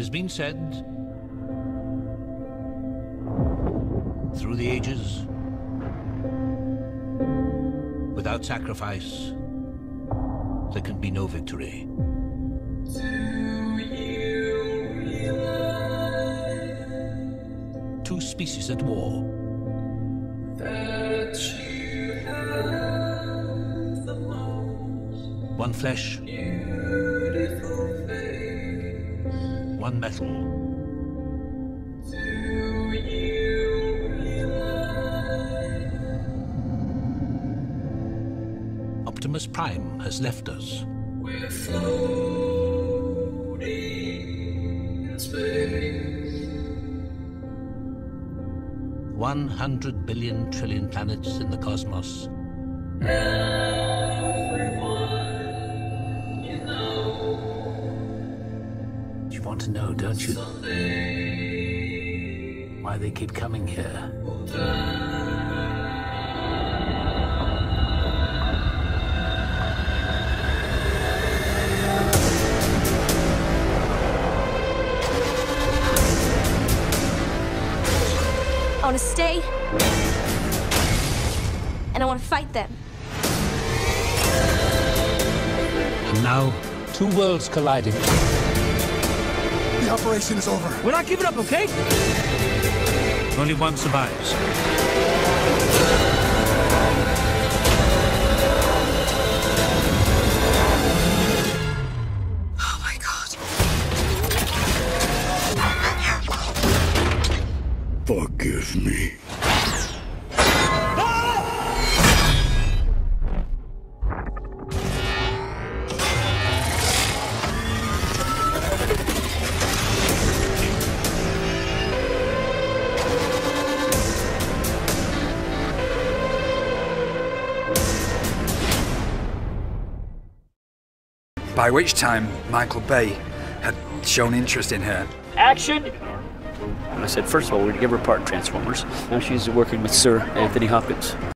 has been said through the ages, without sacrifice, there can be no victory. Two species at war. That you have the most one flesh, beautiful face. one metal. Do you realize Optimus Prime has left us. we're floating in space? 100 billion trillion planets in the cosmos. Everyone you know You want to know, don't you? someday Why they keep coming here. will die. I want to stay, and I want to fight them. And now, two worlds colliding. The operation is over. We're not giving up, okay? Only one survives. Oh my God. Forgive me. By which time Michael Bay had shown interest in her. Action! And I said, first of all, we're going to give her a part in Transformers. Now she's working with Sir Anthony Hopkins.